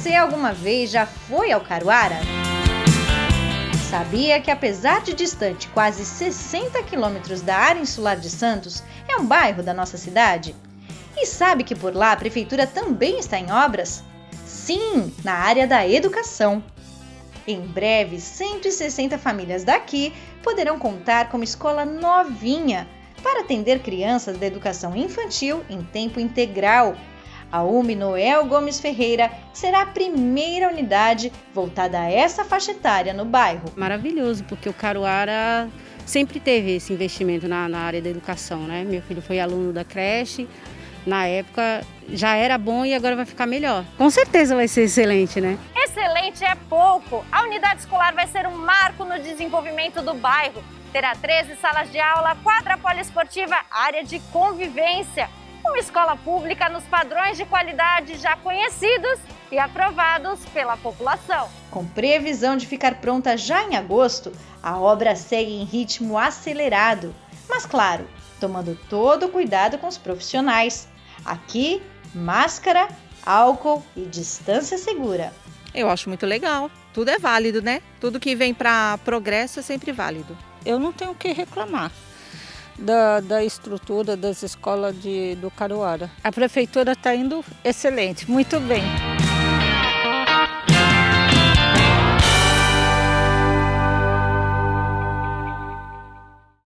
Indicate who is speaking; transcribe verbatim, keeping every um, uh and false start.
Speaker 1: Você alguma vez já foi ao Caruara? Sabia que, apesar de distante quase sessenta quilômetros da área insular de Santos, é um bairro da nossa cidade? E sabe que por lá a prefeitura também está em obras? Sim, na área da educação. Em breve, cento e sessenta famílias daqui poderão contar com uma escola novinha para atender crianças da educação infantil em tempo integral. A U M Noel Gomes Ferreira será a primeira unidade voltada a essa faixa etária no bairro.
Speaker 2: Maravilhoso, porque o Caruara sempre teve esse investimento na, na área da educação, né? Meu filho foi aluno da creche, na época já era bom e agora vai ficar melhor. Com certeza vai ser excelente, né?
Speaker 3: Excelente é pouco! A unidade escolar vai ser um marco no desenvolvimento do bairro. Terá treze salas de aula, quadra poliesportiva, área de convivência. Uma escola pública nos padrões de qualidade já conhecidos e aprovados pela população.
Speaker 1: Com previsão de ficar pronta já em agosto, a obra segue em ritmo acelerado. Mas claro, tomando todo o cuidado com os profissionais. Aqui, máscara, álcool e distância segura.
Speaker 4: Eu acho muito legal. Tudo é válido, né? Tudo que vem para progresso é sempre válido.
Speaker 5: Eu não tenho o que reclamar da, da estrutura das escolas de, do Caruara. A prefeitura está indo excelente, muito bem.